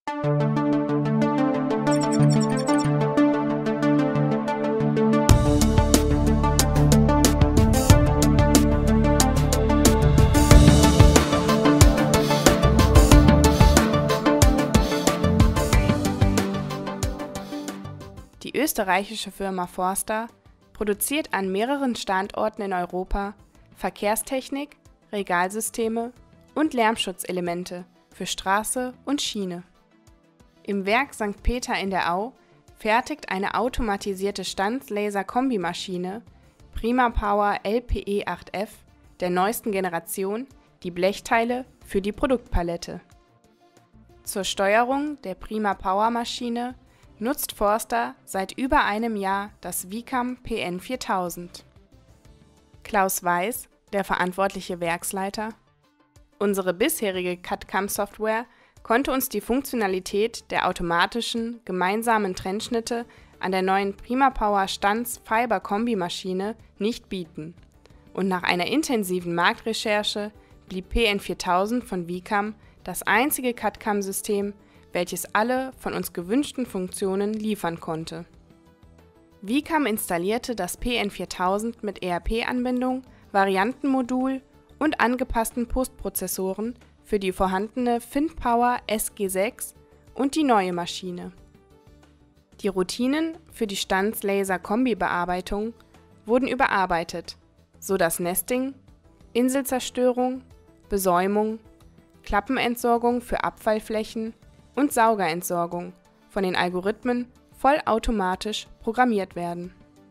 Die österreichische Firma Forster produziert an mehreren Standorten in Europa Verkehrstechnik, Regalsysteme und Lärmschutzelemente für Straße und Schiene. Im Werk St. Peter in der Au fertigt eine automatisierte Stanzlaser-Kombimaschine Primapower LPE8F der neuesten Generation die Blechteile für die Produktpalette. Zur Steuerung der Primapower-Maschine nutzt Forster seit über einem Jahr das VICAM PN4000. Klaus Weiß, der verantwortliche Werksleiter: Unsere bisherige CAD/CAM-Software konnte uns die Funktionalität der automatischen, gemeinsamen Trennschnitte an der neuen Primapower Stanz-Fiber-Kombimaschine nicht bieten, und nach einer intensiven Marktrecherche blieb PN4000 von VICAM das einzige CAD/CAM-System, welches alle von uns gewünschten Funktionen liefern konnte. VICAM installierte das PN4000 mit ERP-Anbindung, Variantenmodul und angepassten Postprozessoren für die vorhandene FinPower SG6 und die neue Maschine. Die Routinen für die Stanzlaser-Kombi-Bearbeitung wurden überarbeitet, so dass Nesting, Inselzerstörung, Besäumung, Klappenentsorgung für Abfallflächen und Saugerentsorgung von den Algorithmen vollautomatisch programmiert werden.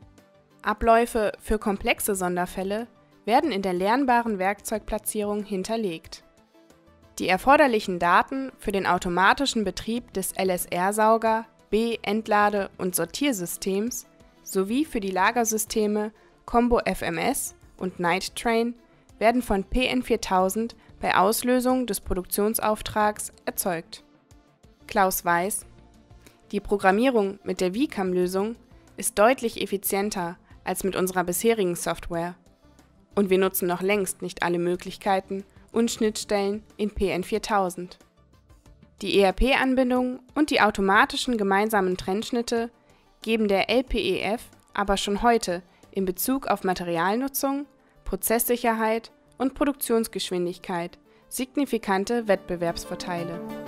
Abläufe für komplexe Sonderfälle werden in der lernbaren Werkzeugplatzierung hinterlegt. Die erforderlichen Daten für den automatischen Betrieb des LSR-Sauger-, Entlade- und Sortiersystems sowie für die Lagersysteme Combo FMS und Night Train werden von PN4000 bei Auslösung des Produktionsauftrags erzeugt. Klaus Weiß: Die Programmierung mit der VICAM-Lösung ist deutlich effizienter als mit unserer bisherigen Software, und wir nutzen noch längst nicht alle Möglichkeiten und Schnittstellen in PN4000. Die ERP-Anbindung und die automatischen gemeinsamen Trennschnitte geben der LPEF aber schon heute in Bezug auf Materialnutzung, Prozesssicherheit und Produktionsgeschwindigkeit signifikante Wettbewerbsvorteile.